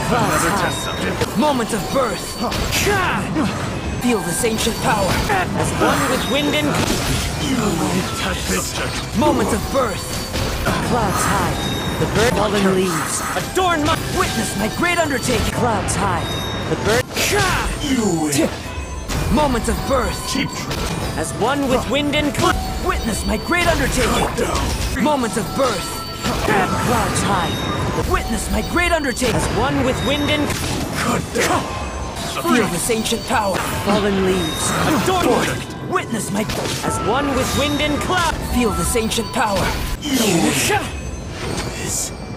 Another test subject. Moment of birth. Feel this ancient power. As one with wind and... Test subject. Moment of birth. Clouds high. The bird fallen leaves. Adorn my... Witness my great undertaking. Clouds high. The bird... Moment of birth. Keep As one with wind and... Witness my great undertaking. Moment of birth. Clouds high. Witness my great undertaking. As one with wind and... cut down. Feel this ancient power. Fallen leaves. Adorn. Witness my... As one with wind and cloud. Feel this ancient power. This